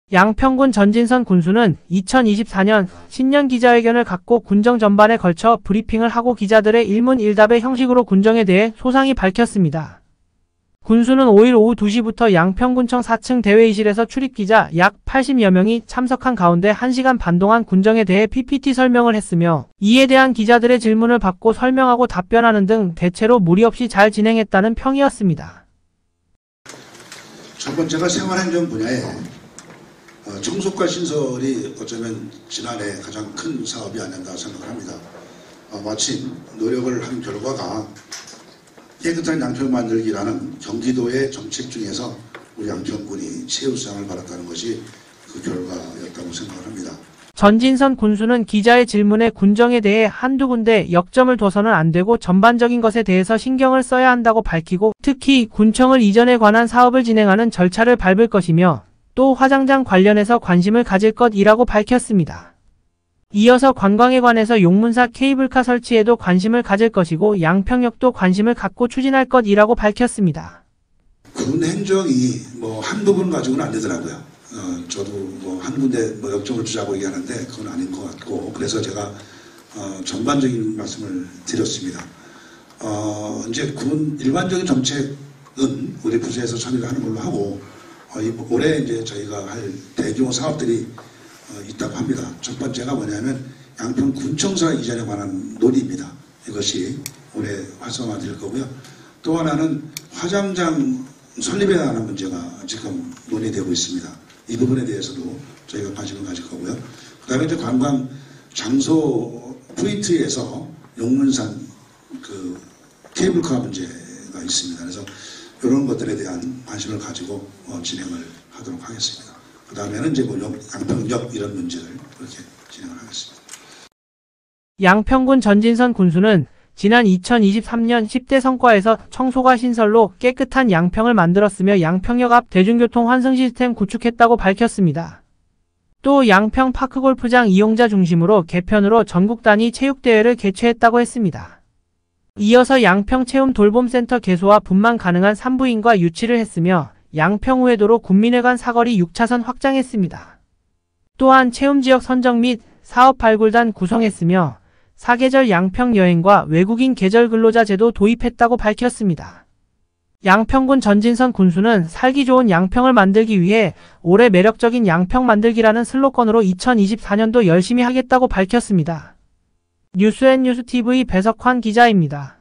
양평군 전진선 군수는 2024년 신년 기자회견을 갖고 군정 전반에 걸쳐 브리핑을 하고 기자들의 일문일답의 형식으로 군정에 대해 소상히 밝혔습니다. 군수는 5일 오후 2시부터 양평군청 4층 대회의실에서 출입기자 약 80여 명이 참석한 가운데 1시간 반 동안 군정에 대해 PPT 설명을 했으며 이에 대한 기자들의 질문을 받고 설명하고 답변하는 등 대체로 무리 없이 잘 진행했다는 평이었습니다. 첫 번째가 생활행정 분야에 청소과 신설이 어쩌면 지난해 가장 큰 사업이 아닌가 생각을 합니다. 마침 노력을 한 결과가 깨끗한 양평 만들기라는 경기도의 정책 중에서 우리 양평군이 최우수상을 받았다는 것이 그 결과였다고 생각을 합니다. 전진선 군수는 기자의 질문에 군정에 대해 한두 군데 역점을 둬서는 안 되고 전반적인 것에 대해서 신경을 써야 한다고 밝히고 특히 군청을 이전에 관한 사업을 진행하는 절차를 밟을 것이며 또 화장장 관련해서 관심을 가질 것이라고 밝혔습니다. 이어서 관광에 관해서 용문사 케이블카 설치에도 관심을 가질 것이고 양평역도 관심을 갖고 추진할 것이라고 밝혔습니다. 군 행정이 한 부분 가지고는 안 되더라고요. 저도 한 군데 역점을 주자고 얘기하는데 그건 아닌 것 같고 그래서 제가 전반적인 말씀을 드렸습니다. 이제 군 일반적인 정책은 우리 부서에서 처리를 하는 걸로 하고 올해 이제 저희가 할 대규모 사업들이 있다고 합니다. 첫 번째가 뭐냐면 양평 군청사 이전에 관한 논의입니다. 이것이 올해 활성화될 거고요. 또 하나는 화장장 설립에 관한 문제가 지금 논의되고 있습니다. 이 부분에 대해서도 저희가 관심을 가질 거고요. 그 다음에 이제 관광 장소 포인트에서 용문산 그 케이블카 문제가 있습니다. 그래서 이런 것들에 대한 관심을 가지고 진행을 하도록 하겠습니다. 그 다음에는 이제 양평역 이런 문제를 그렇게 진행을 하겠습니다. 양평군 전진선 군수는 지난 2023년 10대 성과에서 청소가 신설로 깨끗한 양평을 만들었으며 양평역 앞 대중교통 환승 시스템 구축했다고 밝혔습니다. 또 양평 파크골프장 이용자 중심으로 개편으로 전국 단위 체육대회를 개최했다고 했습니다. 이어서 양평 체험 돌봄센터 개소와 분만 가능한 산부인과 유치를 했으며 양평우회도로 군민회관 사거리 6차선 확장했습니다. 또한 체험지역 선정 및 사업 발굴단 구성했으며 사계절 양평 여행과 외국인 계절 근로자 제도 도입했다고 밝혔습니다. 양평군 전진선 군수는 살기 좋은 양평을 만들기 위해 올해 매력적인 양평 만들기라는 슬로건으로 2024년도 열심히 하겠다고 밝혔습니다. 뉴스앤뉴스TV 배석환 기자입니다.